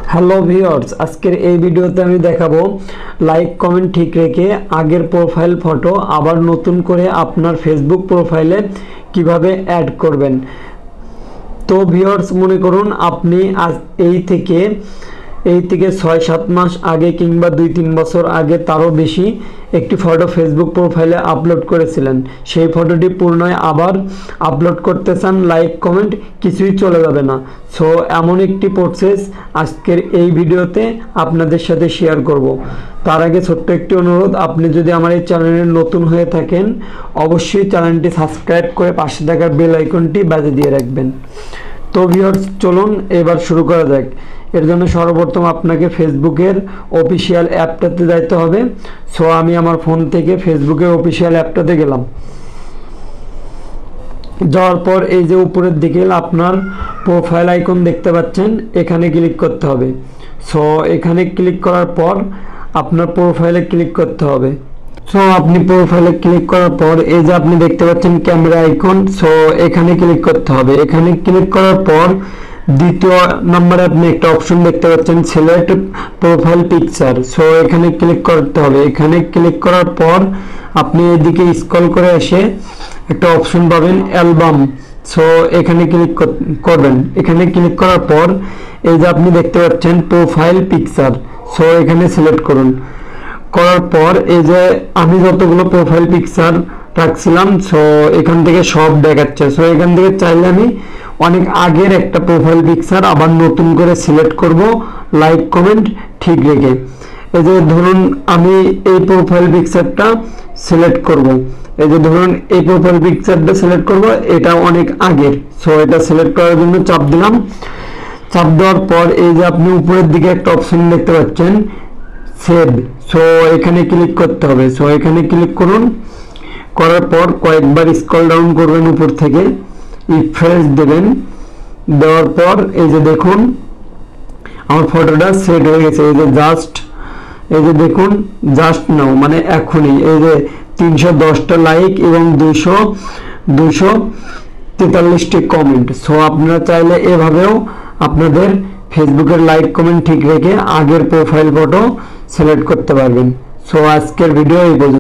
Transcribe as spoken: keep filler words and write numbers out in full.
Hello viewers, আজকের এই ভিডিওতে আমি দেখাবো লাইক কমেন্ট ঠিক রেখে আগের প্রোফাইল ফটো আবার নতুন করে আপনার ফেসবুক প্রোফাইলে কিভাবে অ্যাড করবেন। তো ভিউয়ার্স, মনে করুন আপনি আজ এই থেকে এই থেকে ছয় সাত মাস আগে কিংবা দুই তিন বছর আগে তারও বেশি একটি ফটো ফেসবুক প্রোফাইলে আপলোড করেছিলেন। সেই ফটোটি পুনরায় আবার আপলোড করতে চান, লাইক কমেন্ট কিছুই চলে যাবে না। সো এমন একটি প্রসেস আজকের এই ভিডিওতে আপনাদের সাথে শেয়ার করব। তার আগে ছোট্ট একটি অনুরোধ, আপনি যদি আমার এই চ্যানেলে নতুন হয়ে থাকেন অবশ্যই চ্যানেলটি সাবস্ক্রাইব করে পাশে থাকা বেল আইকনটি বাজিয়ে দিয়ে রাখবেন। তো ভিউয়ার্স, চলুন এবার শুরু করা যাক। এর জন্য সর্বপ্রথম আপনাকে ফেসবুকের অফিসিয়াল অ্যাপটাতে যাইতে হবে। সো আমি আমার ফোন থেকে ফেসবুকের অফিসিয়াল অ্যাপটাতে গেলাম। যাওয়ার পর এই যে উপরের দিকে আপনার প্রোফাইল আইকন দেখতে পাচ্ছেন, এখানে ক্লিক করতে হবে। সো এখানে ক্লিক করার পর আপনার প্রোফাইলে ক্লিক করতে হবে। সো আপনি প্রোফাইলে ক্লিক করার পর এই যে আপনি দেখতে পাচ্ছেন ক্যামেরা আইকন, সো এখানে ক্লিক করতে হবে। এখানে ক্লিক করার পর দ্বিতীয় নম্বরে আপনি একটা অপশন দেখতে পাচ্ছেন সিলেক্ট প্রোফাইল পিকচার। সো এখানে ক্লিক করতে হবে। এখানে ক্লিক করার পর আপনি এদিকে স্ক্রল করে এসে একটা অপশন পাবেন অ্যালবাম। সো এখানে ক্লিক করবেন। এখানে ক্লিক করার পর এই যে আপনি দেখতে পাচ্ছেন প্রোফাইল পিকচার। সো এখানে সিলেক্ট করুন। করার পর এই যে আমি যতগুলো প্রোফাইল পিকচার রাখছিলাম, সো এখান থেকে সব দেখাচ্ছে। সো এখান থেকে চাইলে আমি অনেক আগের একটা প্রোফাইল পিকচার আবার নতুন করে সিলেক্ট করব, লাইক কমেন্ট ঠিক রেখে। এই যে ধরুন আমি এই প্রোফাইল পিকচারটা সিলেক্ট করব। এই যে ধরুন এই প্রোফাইল পিকচারটা সিলেক্ট করব, এটা অনেক আগের। সো এটা সিলেক্ট করার জন্য চাপ দিলাম। চাপ দেওয়ার পর এই যে আপনি উপরের দিকে একটা অপশন দেখতে পাচ্ছেন সেভ। সো এখানে ক্লিক করতে হবে। সো এখানে ক্লিক করুন। করার পর কয়েকবার স্ক্রল ডাউন করবেন উপর থেকে, রিফ্রেশ দেবেন। দেওয়ার পর এই যে দেখুন আমার ফটোটা সেট হয়ে গেছে। এই যে জাস্ট এই যে দেখুন জাস্ট নাও মানে এখনই এই যে তিনশো দশটা লাইক এবং দুইশো দুইশো তেতাল্লিশটি কমেন্ট। সো আপনারা চাইলে এভাবেও আপনাদের ফেসবুকের লাইক কমেন্ট ঠিক রেখে আগের প্রোফাইল ফটো সিলেক্ট করতে পারবেন। সো আজকের ভিডিও এই পর্যন্ত।